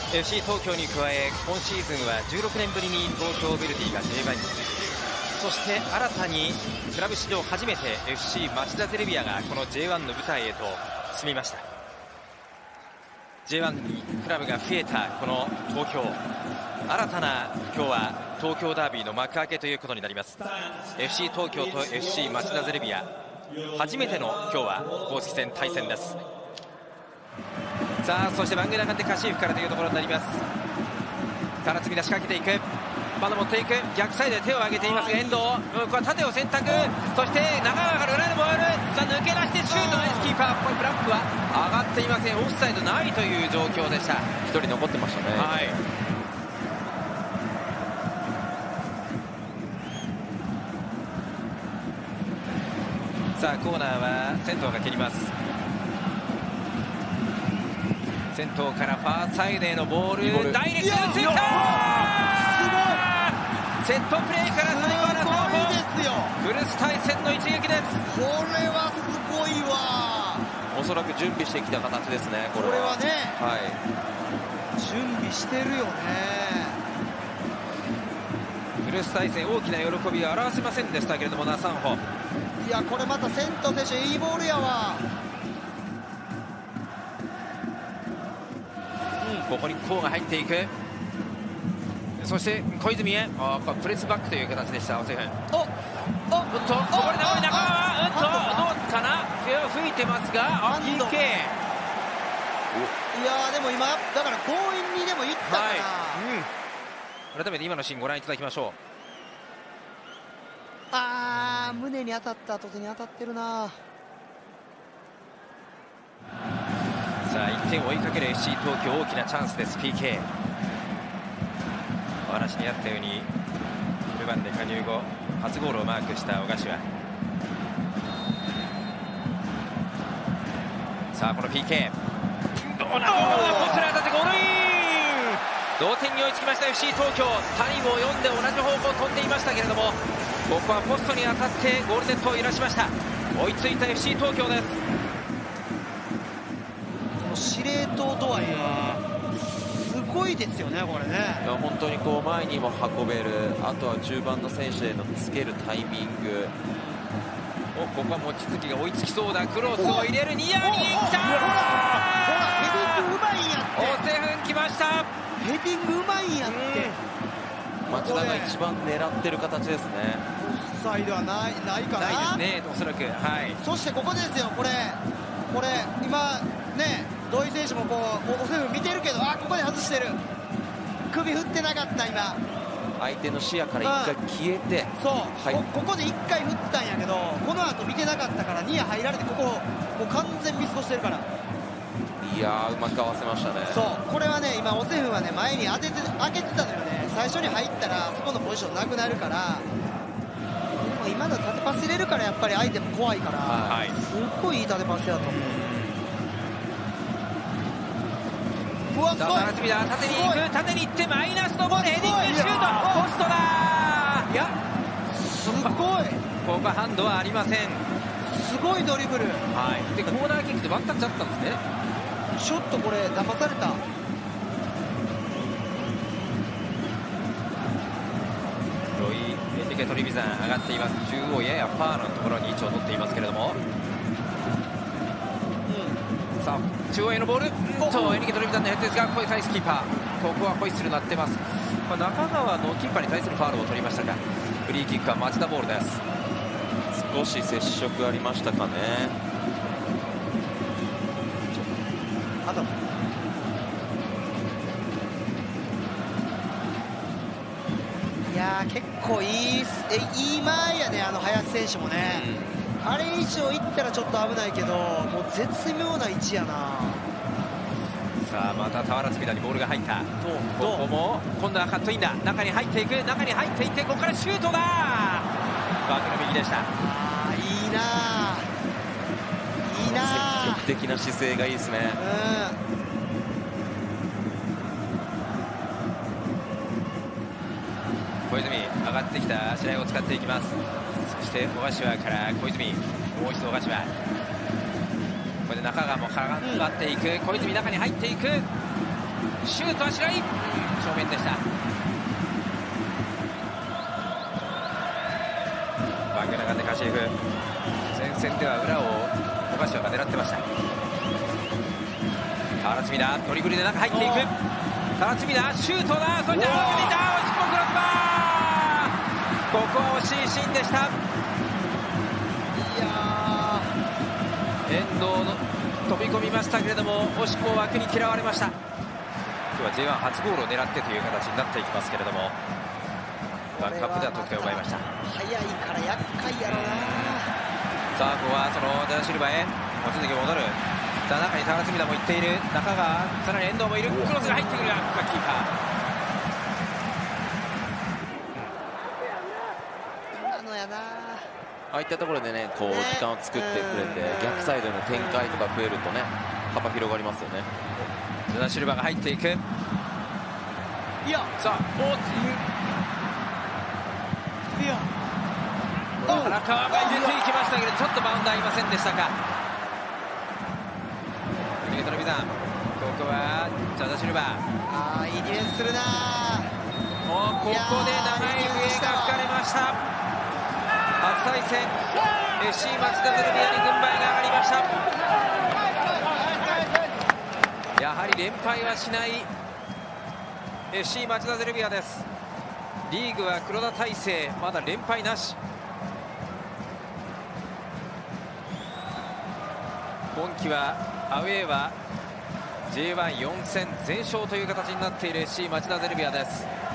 FC 東京に加え、今シーズンは16年ぶりに東京ヴェルディが J1 に移り、そして新たにクラブ史上初めて FC 町田ゼルビアがこの J1 の舞台へと進みました。 J1 にクラブが増えたこの東京、新たな今日は東京ダービーの幕開けということになります。 FC 東京と FC 町田ゼルビア、初めての今日は公式戦対戦です。さあ、そしてバングラガンデカシーフからというところになります。タラツミが仕掛けていく、まだ持っていく、逆サイドで手を上げていますが遠藤、ここは縦を選択、そして中川から裏のボール、さあ抜け出してシュート、ナイスキーパー。これフラッグは上がっていません。オフサイドないという状況でした。 1人残ってましたね。 はい、さあコーナーは先頭が蹴ります。先頭からファーサイドへのボール、ダイレクトでついた。セットプレーから最後は中尾、フルス対戦の一撃です。 これはすごいわ。 おそらく準備してきた形ですね。これはね、 はい、 準備してるよね。 フルス対戦、大きな喜びは表せませんでしたけれども、ナサンホ、 いやこれまたセント選手いいボールやわ。 ここにコーが入っていく、そして小泉へプレスバックという形でした。オセフン、ここで中尾、どうかな、吹いてますが、PK。 いやでも今だから強引にでもいったかな、 はい、改めて今のシーンご覧いただきましょう。 胸に当たった後手に当たってるな。 さあ1点を追いかける FC 東京、大きなチャンスです。 PK、 お話にあったようにルヴァンで加入後初ゴールをマークした小柏。さあこの PK、 どうなの、ポストに当たってゴールイン、同点に追いつきました FC 東京。タイムを読んで同じ方向を飛んでいましたけれども、ここはポストに当たってゴールネットを揺らしました。追いついた FC 東京です。 司令塔度合いがすごいですよね、これね。 いや本当にこう前にも運べる、あとは中盤の選手へのつけるタイミング。 ここは望月が追いつきそうだ、クロスを入れる、ニアに来た、 ほらヘディングうまいんやって。 オセフン来ました。 ヘディングうまいんやって、 町田が一番狙ってる形ですね。 オフサイドはないかな。 ないですね、おそらく。はい、 そしてここですよ、これ今ね、土井選手もこうオセフン見てるけど、ここで外してる、首振ってなかった。今相手の視野から一回消えて、 そう、 はい、 ここで1回振ったんやけど、この後見てなかったからニア入られて、ここもう完全見過ごしてるから。 いやーうまく合わせましたね。 そう、これはね、今オセフンはね前に開けてたのよね。最初に入ったらそこのポジションなくなるから、でも今の縦パス入れるからやっぱり相手も怖いから、 はい、 すっごいいい縦パスやと思う。うわすごい、 楽しみだ、縦に行く、縦に行ってマイナスのボール、ヘディングシュート、ポストだ。いやすごい、 ここはハンドはありません。 すごいドリブル。 はい、でコーナーキックでワンタッチあったんですね。 ちょっとこれ騙された。 ロイ・エンリケ・トリビザン上がっています。中央ややファーのところに位置を取っていますけれども、さあ中央へのボール、エンリケ・トリビザンのヘッドですが、ここで対すキーパー、ここはホイッスルになってます。中川のキーパーに対するファウルを取りましたが、フリーキックは町田ボールです。 少し接触ありましたかね。 あといや結構いい間合いやね、林選手もね、あれ以上いったらちょっと危ないけど、もう絶妙な位置やな。 さあまた俵積田にボールが入った。ここも今度はカットインだ、中に入っていく、中に入っていって、ここからシュートだ。バークの右でした。 いいな、いいな、 積極的な姿勢がいいですね。 小泉上がってきた試合を使っていきます。そして小柏から小泉、もう一度小柏、これで中川もかがっていく、小泉中に入っていく、 シュートはしない、正面でした。バングナガネカシエフ、前線では裏を小柏が狙ってました。タラツミダ、ドリブルで中入っていく。タラツミダ、シュートだ、そしてタラツミダ、押し込むクロスバー、ここは惜しいシーンでした。遠藤の飛び込みましたけれども、惜しくも枠に嫌われました。今日は J1 初ゴールを狙ってという形になっていきますけれども、ワールドカップでは得点を奪いました。 早いから厄介やろな。 さあここはそのダダシルバへ望月戻る。さあ中に高隅田も行っている。中川、さらに遠藤もいる。クロスが入ってくるがキーパー。今のやな。 ああいったところでね、こう時間を作ってくれて、逆サイドの展開とか増えるとね、幅広がりますよね。 ダダシルバが入っていく。いや、さあいや、原川が入れていきましたけど、ちょっとバウンド合いませんでしたか。逃げとのビザン、ここはダダシルバ。 ああ、いいディフェンスするな。 ここで長い笛が吹かれました。初対戦 FC 町田ゼルビアに軍配が上がりました。やはり連敗はしない FC 町田ゼルビアです。リーグは黒田大成まだ連敗なし。今季はアウェーは J14 戦全勝という形になっている FC 町田ゼルビアです。